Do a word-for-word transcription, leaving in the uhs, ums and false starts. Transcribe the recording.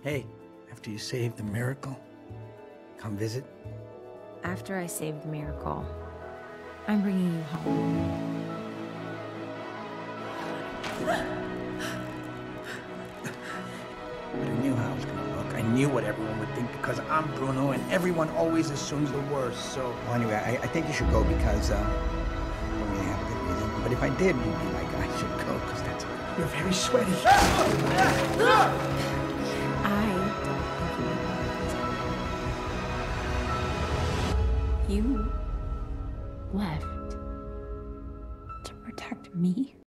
Hey, after you save the miracle, come visit. After I save the miracle, I'm bringing you home. But I knew how it was gonna look. I knew what everyone would think because I'm Bruno and everyone always assumes the worst, so... Well, anyway, I, I think you should go because, uh, I don't really have a good reason. But if I did, you'd be like, I should go because that's... You're very sweaty. You left to protect me.